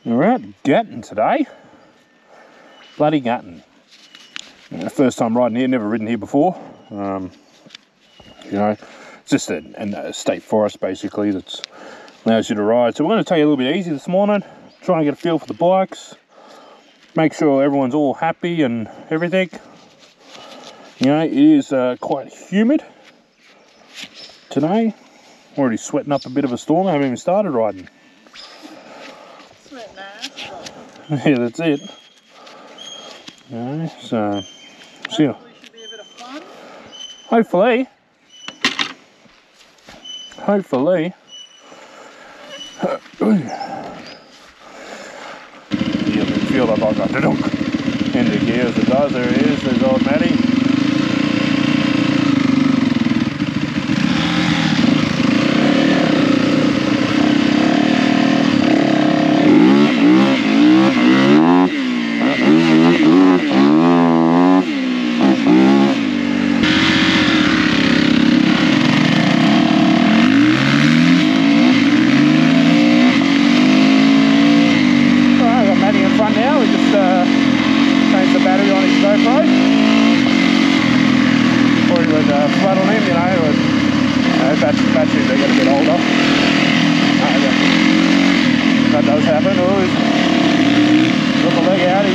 We're out Gatton today. Bloody Gatton. First time riding here, never ridden here before. You know, it's just a state forest basically that allows you to ride. So we're going to take it a little bit easy this morning, try and get a feel for the bikes, make sure everyone's all happy and everything. You know, it is quite humid today. Already sweating up a bit of a storm. I haven't even started riding. Sweating ass. Yeah, that's it. You know, so see. Hopefully should be a bit of fun. Hopefully. You can feel that bike got into gear as it does. There it is. There's old Matty. Flat on him, you know, batteries are going to get older. That does happen. Oh, he's got the leg out.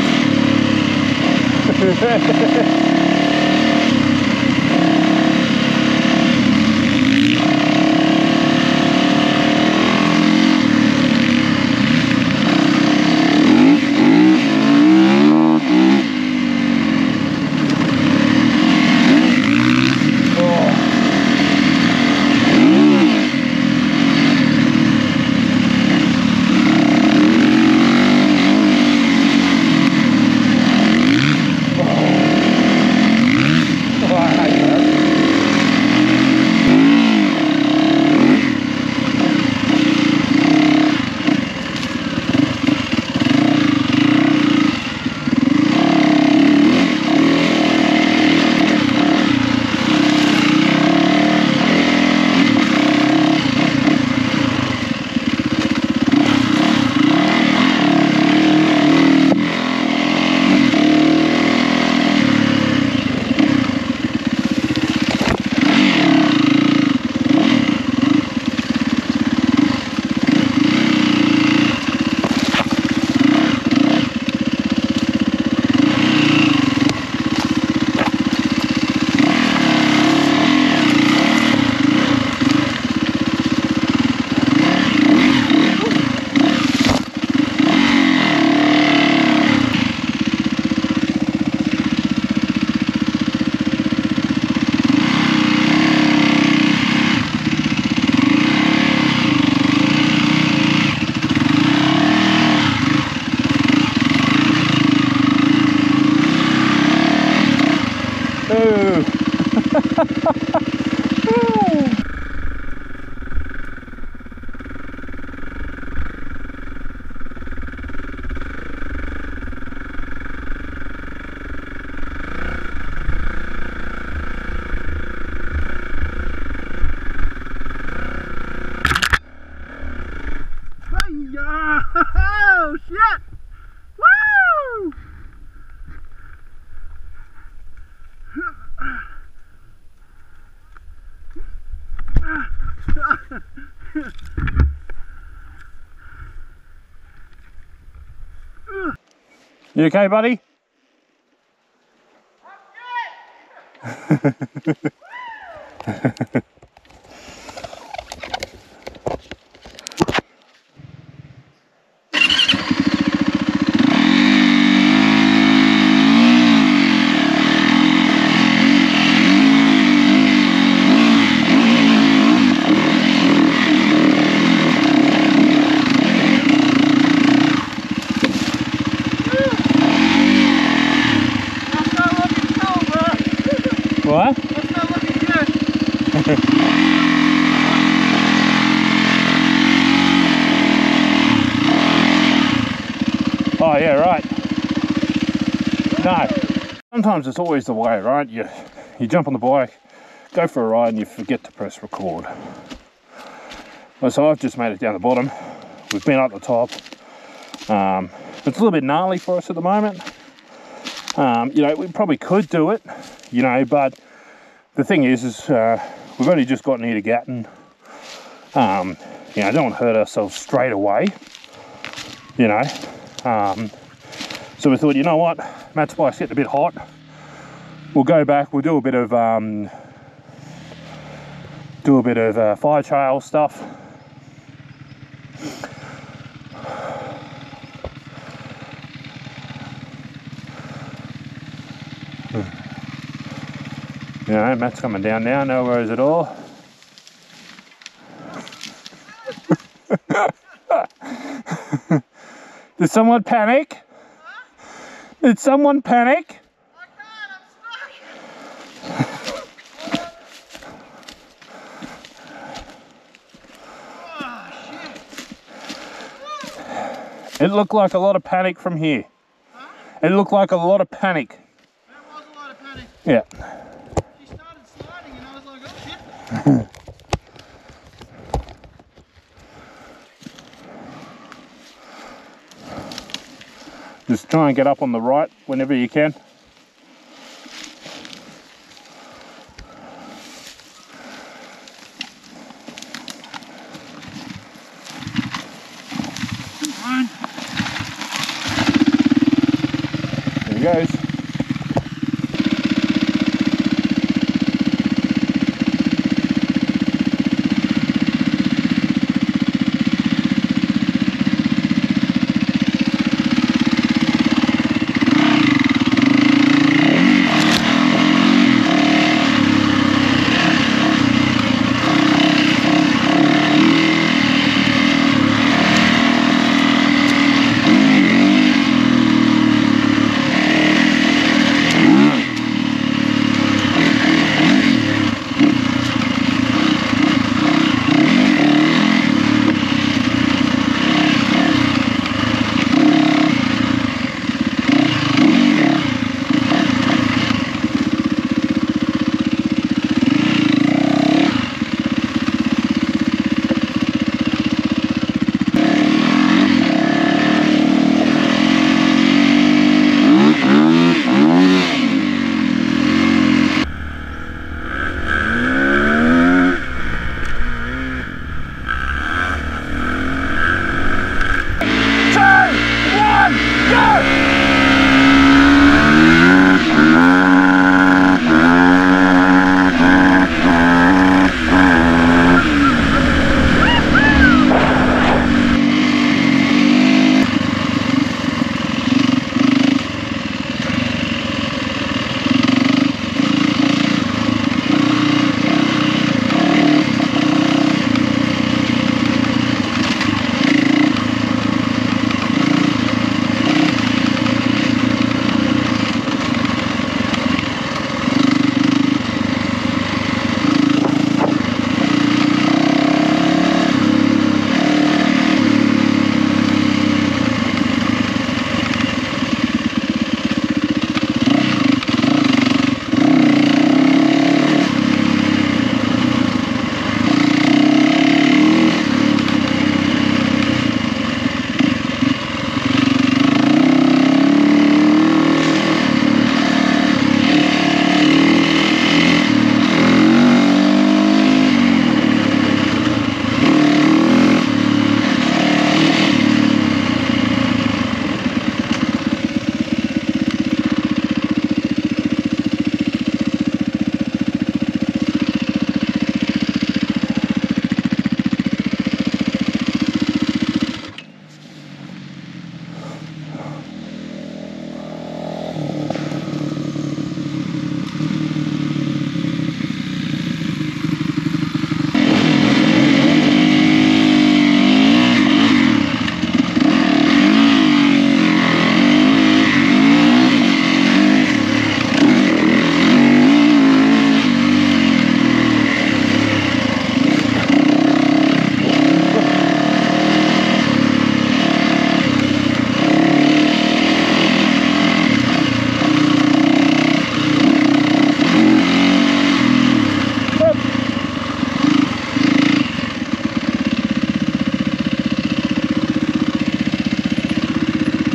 Oh shit! Woo! You okay, buddy? What? That's not looking good. Oh yeah, right. No. Sometimes it's always the way, right? You jump on the bike, go for a ride and you forget to press record. Well, so I've just made it down the bottom. We've been up the top. It's a little bit gnarly for us at the moment. You know, we probably could do it, you know, but the thing is we've only just gotten here to Gatton. You know, I don't want to hurt ourselves straight away, you know. So we thought, you know what, Matt's bike's getting a bit hot. We'll go back, we'll do a bit of fire trail stuff. You know, Matt's coming down now, no worries at all. Did someone panic? Huh? Did someone panic? I can't, I'm stuck. Oh, shit. It looked like a lot of panic from here. Huh? It looked like a lot of panic. There was a lot of panic. Yeah. She started sliding and I was like, oh shit. Just try and get up on the right whenever you can. Come on. There he goes.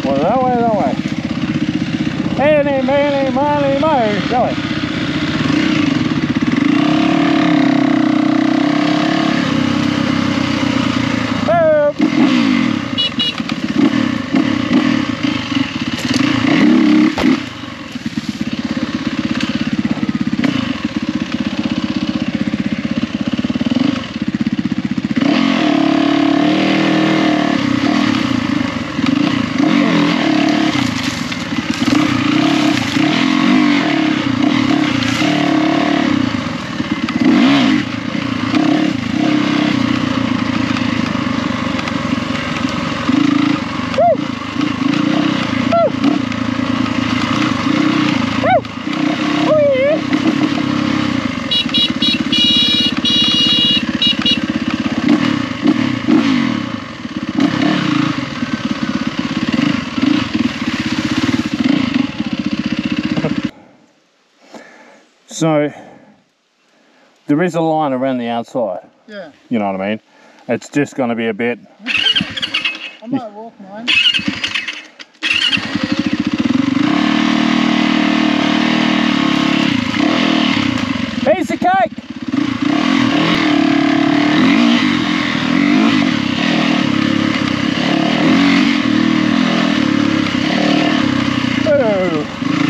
Well, that way. Eeny, meeny, miny, mo. Go away. So there is a line around the outside. Yeah. You know what I mean? It's just going to be a bit. I might walk mine. Piece of cake! Oh.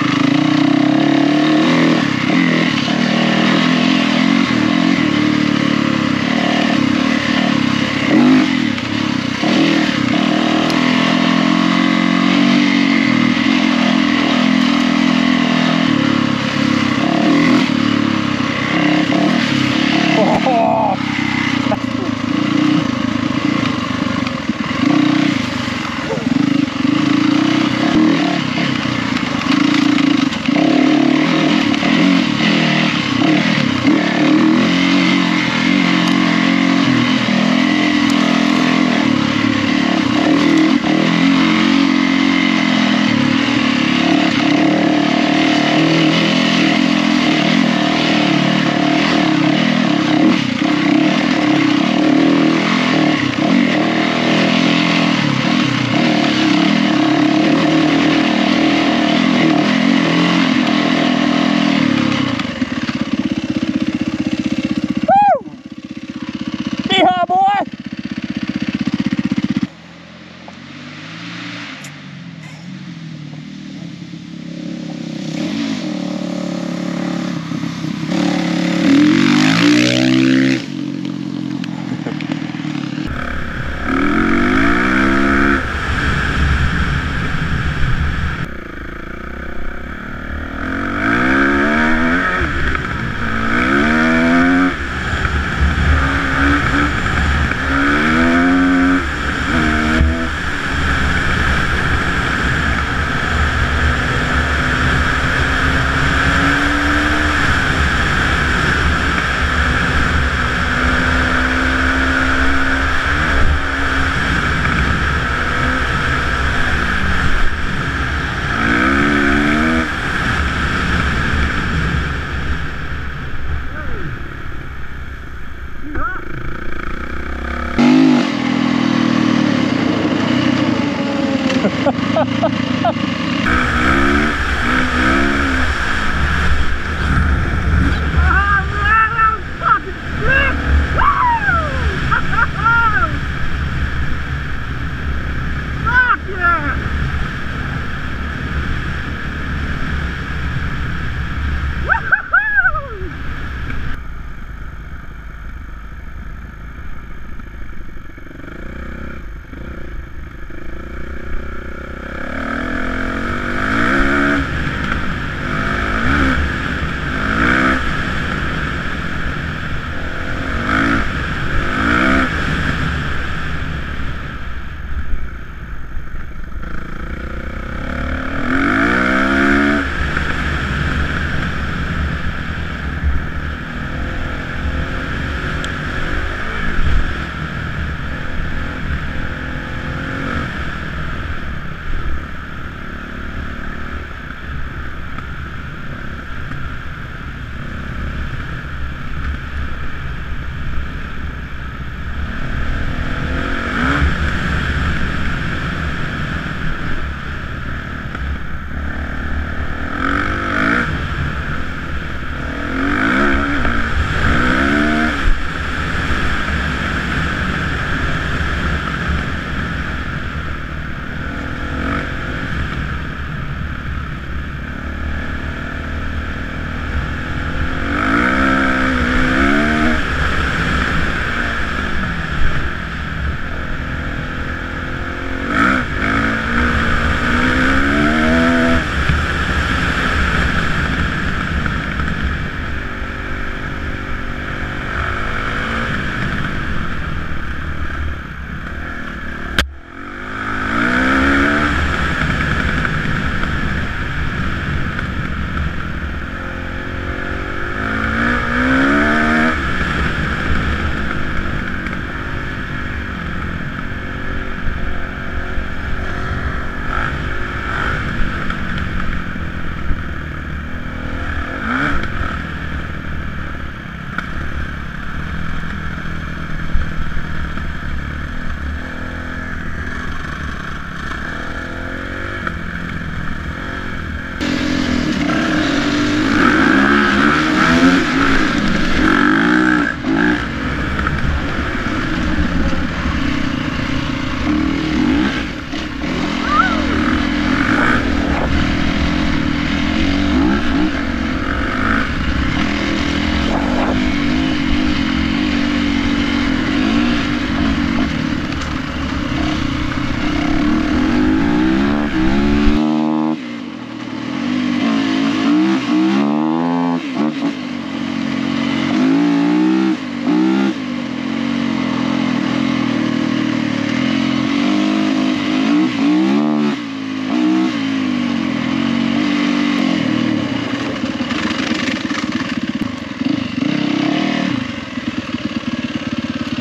Yeehaw, boy!